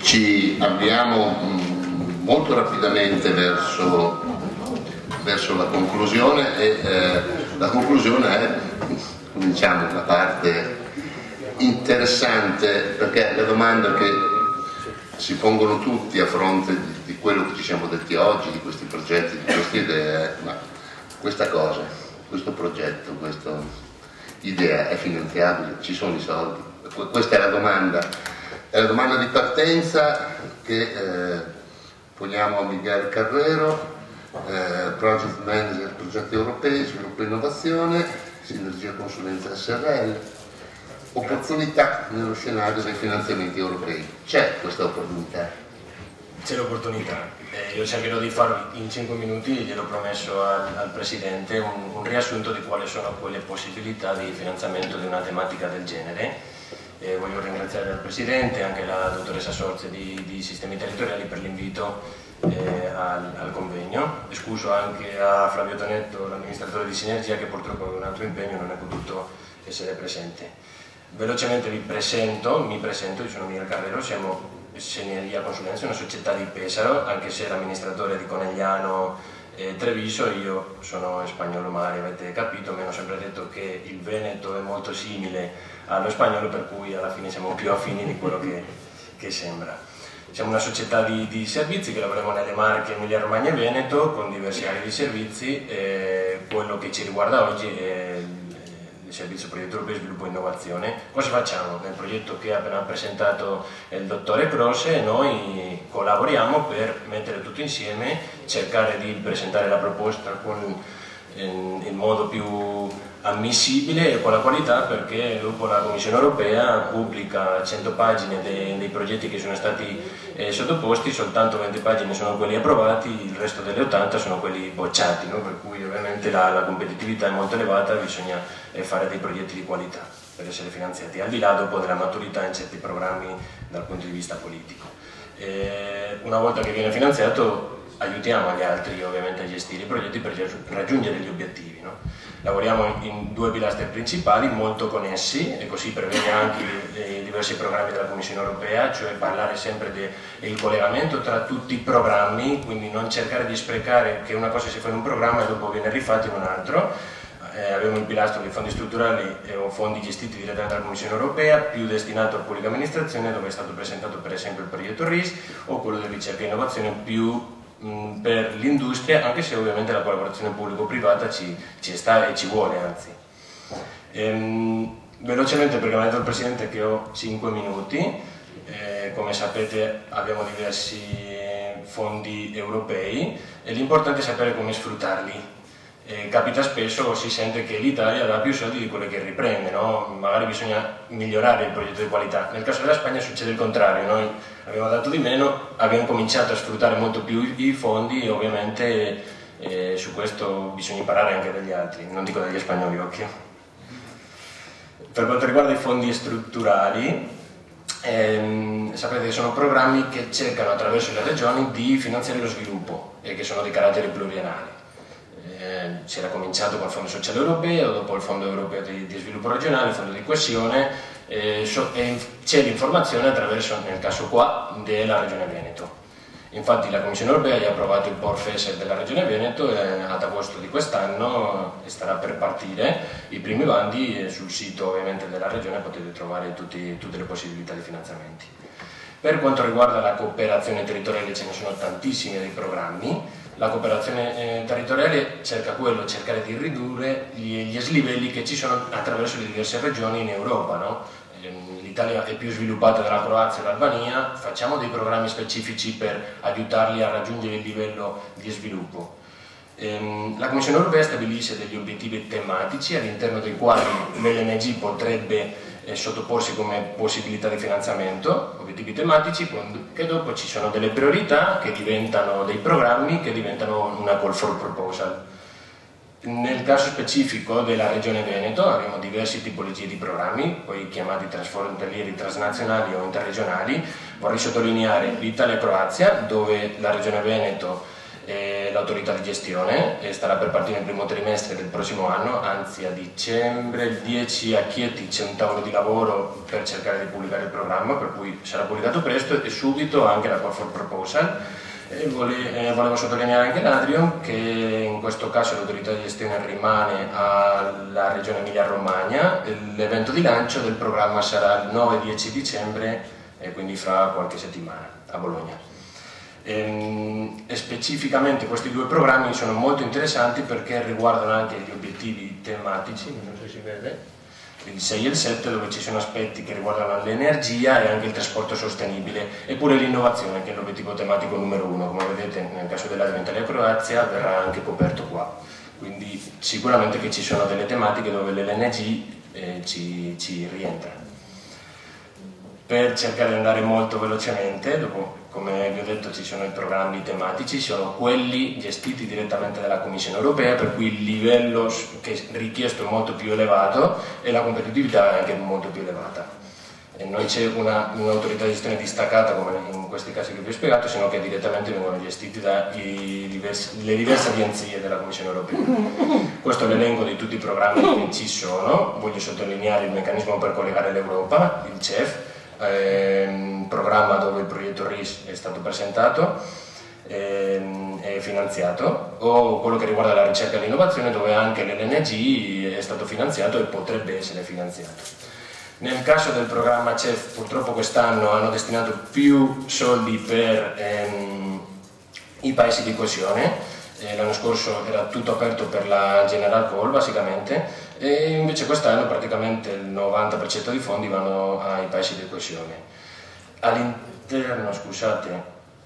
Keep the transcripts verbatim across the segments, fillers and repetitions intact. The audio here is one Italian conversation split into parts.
ci avviamo mh, molto rapidamente verso, verso la conclusione e eh, la conclusione è, cominciamo la parte interessante, perché la domanda che si pongono tutti a fronte di, di quello che ci siamo detti oggi, di questi progetti, di queste idee, è, ma questa cosa, questo progetto, questa idea è finanziabile? Ci sono i soldi? Questa è la domanda, è la domanda di partenza che eh, poniamo a Miguel Carrero, eh, Project Manager Progetti Europei, Sviluppo e Innovazione, Sinergia Consulenza S R L. Opportunità nello scenario dei finanziamenti europei. C'è questa opportunità? C'è l'opportunità. Eh, io cercherò di fare in cinque minuti, gliel'ho promesso al, al Presidente, un, un riassunto di quali sono quelle possibilità di finanziamento di una tematica del genere. Eh, voglio ringraziare il Presidente e anche la dottoressa Sorze di, di Sistemi Territoriali per l'invito eh, al, al convegno. Scuso anche a Flavio Tonetto, l'amministratore di Sinergia, che purtroppo aveva un altro impegno e non è potuto essere presente. Velocemente vi presento, mi presento, io sono Miguel Carrero, siamo Sinergia Consulenza, una società di Pesaro, anche se l'amministratore di Conegliano e Treviso, io sono spagnolo mare, avete capito, mi hanno sempre detto che il Veneto è molto simile allo spagnolo, per cui alla fine siamo più affini di quello che, che sembra. Siamo una società di, di servizi che lavoriamo nelle Marche, Emilia Romagna e Veneto, con diversi aree di servizi, e quello che ci riguarda oggi è il Servizio Progetto Europeo di Sviluppo e Innovazione. Cosa facciamo? Nel progetto che ha appena presentato il dottore Croce, noi collaboriamo per mettere tutto insieme, cercare di presentare la proposta con in, in modo più ammissibile e con la qualità, perché dopo la Commissione Europea pubblica cento pagine dei, dei progetti che sono stati eh, sottoposti, soltanto venti pagine sono quelli approvati, il resto delle ottanta sono quelli bocciati, no? Per cui ovviamente la, la competitività è molto elevata, bisogna eh, fare dei progetti di qualità per essere finanziati, al di là dopo della maturità in certi programmi dal punto di vista politico. Eh, una volta che viene finanziato aiutiamo gli altri ovviamente a gestire i progetti per raggiungere gli obiettivi, no? Lavoriamo in due pilastri principali molto connessi, e così prevede anche i diversi programmi della Commissione Europea, cioè parlare sempre del collegamento tra tutti i programmi, quindi non cercare di sprecare che una cosa si fa in un programma e dopo viene rifatto in un altro. Eh, abbiamo il pilastro dei fondi strutturali e o fondi gestiti direttamente dalla Commissione Europea, più destinato a pubblica amministrazione, dove è stato presentato per esempio il progetto R I S, o quello di ricerca e innovazione più per l'industria, anche se ovviamente la collaborazione pubblico-privata ci, ci sta e ci vuole, anzi. Ehm, velocemente, perché mi ha detto il Presidente che ho cinque minuti, eh, come sapete abbiamo diversi fondi europei e l'importante è sapere come sfruttarli. Eh, capita spesso, si sente che l'Italia dà più soldi di quello che riprende, no? Magari bisogna migliorare il progetto di qualità. Nel caso della Spagna succede il contrario, noi abbiamo dato di meno, abbiamo cominciato a sfruttare molto più i fondi e ovviamente eh, su questo bisogna imparare anche dagli altri, non dico dagli spagnoli, occhio. Per quanto riguarda i fondi strutturali, ehm, sapete che sono programmi che cercano attraverso le regioni di finanziare lo sviluppo e che sono di carattere pluriennale. Eh, si era cominciato con il Fondo Sociale Europeo, dopo il Fondo Europeo di, di Sviluppo Regionale, il Fondo di Coesione, eh, so, e c'è l'informazione attraverso, nel caso qua, della Regione Veneto. Infatti la Commissione Europea gli ha approvato il P O R F E S della Regione Veneto e ad agosto di quest'anno starà per partire i primi bandi, e sul sito ovviamente della Regione potete trovare tutti, tutte le possibilità di finanziamenti. Per quanto riguarda la cooperazione territoriale, ce ne sono tantissimi dei programmi. La cooperazione eh, territoriale cerca quello, cercare di ridurre gli, gli slivelli che ci sono attraverso le diverse regioni in Europa, no? eh, L'Italia è più sviluppata della Croazia e dell'Albania, facciamo dei programmi specifici per aiutarli a raggiungere il livello di sviluppo. Eh, la Commissione Europea stabilisce degli obiettivi tematici all'interno dei quali l'L N G potrebbe eh, sottoporsi come possibilità di finanziamento, obiettivi tematici, che dopo ci sono delle priorità che diventano dei programmi, che diventano una call for proposal. Nel caso specifico della Regione Veneto abbiamo diverse tipologie di programmi, poi chiamati transfrontalieri, transnazionali o interregionali. Vorrei sottolineare l'Italia e Croazia, dove la Regione Veneto l'autorità di gestione e starà per partire nel primo trimestre del prossimo anno, anzi a dicembre, il dieci a Chieti c'è un tavolo di lavoro per cercare di pubblicare il programma, per cui sarà pubblicato presto e subito anche la call for proposal. E vole, eh, volevo sottolineare anche l'Adrion che in questo caso l'autorità di gestione rimane alla regione Emilia-Romagna. L'evento di lancio del programma sarà il nove dieci dicembre e quindi fra qualche settimana a Bologna. E, e specificamente questi due programmi sono molto interessanti perché riguardano anche gli obiettivi tematici, non so se si vede, il sei e il sette, dove ci sono aspetti che riguardano l'energia e anche il trasporto sostenibile, eppure l'innovazione, che è l'obiettivo tematico numero uno, come vedete nel caso dell'Advent Italia Croazia verrà anche coperto qua. Quindi sicuramente che ci sono delle tematiche dove l'L N G eh, ci, ci rientra. Per cercare di andare molto velocemente, dopo, come vi ho detto, ci sono i programmi tematici, sono quelli gestiti direttamente dalla Commissione Europea, per cui il livello che richiesto è molto più elevato e la competitività è anche molto più elevata. E non c'è un'autorità di gestione distaccata come in questi casi che vi ho spiegato, sino che direttamente vengono gestiti dalle diverse, diverse agenzie della Commissione Europea. Questo è l'elenco di tutti i programmi che ci sono. Voglio sottolineare il meccanismo per collegare l'Europa, il C E F, un programma dove il progetto R I S è stato presentato e finanziato, o quello che riguarda la ricerca e l'innovazione, dove anche l'L N G è stato finanziato e potrebbe essere finanziato. Nel caso del programma C E F, purtroppo quest'anno hanno destinato più soldi per ehm, i paesi di coesione. L'anno scorso era tutto aperto per la General Call basicamente, e invece quest'anno praticamente il novanta per cento dei fondi vanno ai paesi di coesione. All'interno, scusate,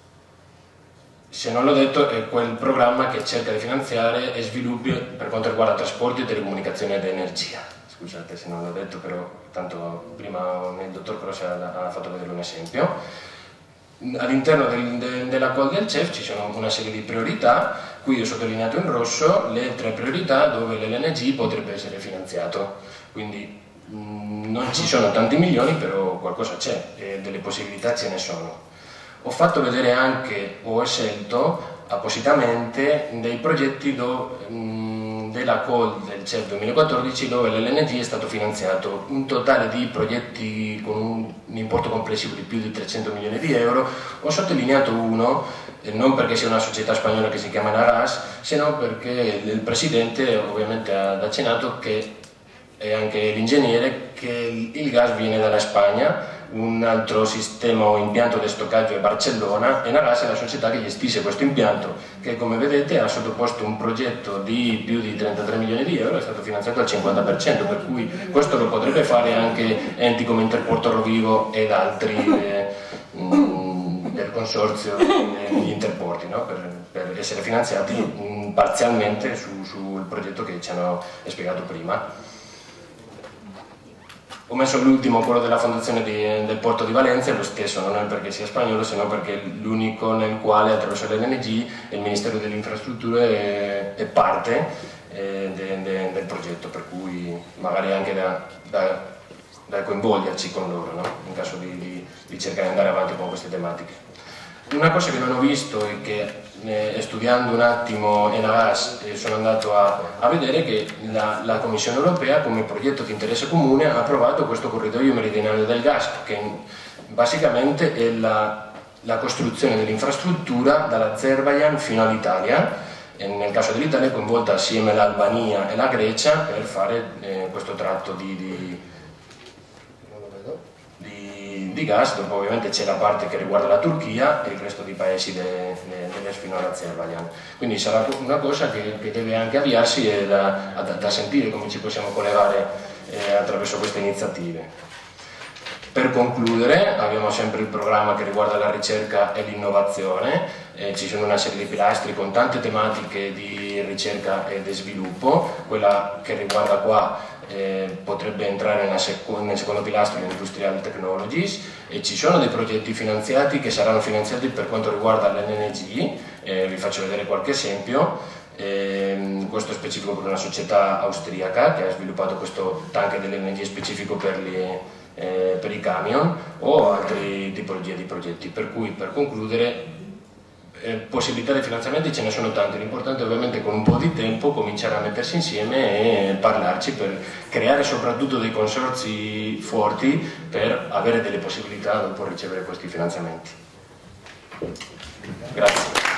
se non l'ho detto, è quel programma che cerca di finanziare e sviluppi per quanto riguarda trasporti, telecomunicazione ed energia. Scusate se non l'ho detto, però tanto prima il dottor Croce ha fatto vedere un esempio. All'interno del, de, della call del C E F ci sono una serie di priorità. Qui ho sottolineato in rosso le tre priorità dove l'L N G potrebbe essere finanziato, quindi mh, non ci sono tanti milioni, però qualcosa c'è e delle possibilità ce ne sono. Ho fatto vedere anche, ho scelto appositamente dei progetti do, mh, della call del C E F duemilaquattordici dove l'L N G è stato finanziato, un totale di progetti con un, un importo complessivo di più di trecento milioni di euro. Ho sottolineato uno, eh, non perché sia una società spagnola che si chiama Naras, sino perché il presidente ovviamente ha accennato che, e anche l'ingegnere, che il, il gas viene dalla Spagna. Un altro sistema o impianto di stoccaggio è Barcellona e Naras è la società che gestisce questo impianto, che come vedete ha sottoposto un progetto di più di trentatré milioni di euro, è stato finanziato al cinquanta per cento, per cui questo lo potrebbe fare anche enti come Interporto Rovigo ed altri eh, mh, del consorzio degli interporti, no? per, per essere finanziati mh, parzialmente su, sul progetto che ci hanno spiegato prima. Ho messo l'ultimo, quello della fondazione di, del Porto di Valencia, lo stesso, non è perché sia spagnolo, sino perché è l'unico nel quale attraverso l'L N G il Ministero delle Infrastrutture è, è parte eh, de, de, del progetto, per cui magari anche da, da, da coinvolgerci con loro, no? In caso di, di, di cercare di andare avanti con queste tematiche. Una cosa che non ho visto e che eh, studiando un attimo Enagas eh, sono andato a, a vedere che la, la Commissione Europea come progetto di interesse comune ha approvato questo corridoio meridionale del gas, che basicamente è la, la costruzione dell'infrastruttura dall'Azerbaijan fino all'Italia, e nel caso dell'Italia è coinvolta assieme l'Albania e la Grecia per fare eh, questo tratto di, di di gas. Dopo ovviamente c'è la parte che riguarda la Turchia e il resto dei paesi de, de, dell'est fino all'Azerbaijan. Quindi sarà una cosa che, che deve anche avviarsi e da, da, da sentire come ci possiamo collegare eh, attraverso queste iniziative. Per concludere, abbiamo sempre il programma che riguarda la ricerca e l'innovazione, eh, ci sono una serie di pilastri con tante tematiche di ricerca e di sviluppo. Quella che riguarda qua eh, potrebbe entrare nella seco nel secondo pilastro, Industrial Technologies, e ci sono dei progetti finanziati che saranno finanziati per quanto riguarda l'L N G, eh, vi faccio vedere qualche esempio. Eh, questo è specifico per una società austriaca che ha sviluppato questo tank dell'L N G specifico per le Eh, per i camion o altre tipologie di progetti, per cui per concludere eh, possibilità di finanziamenti ce ne sono tante, l'importante è ovviamente con un po' di tempo cominciare a mettersi insieme e parlarci per creare soprattutto dei consorzi forti per avere delle possibilità dopo ricevere questi finanziamenti. Grazie.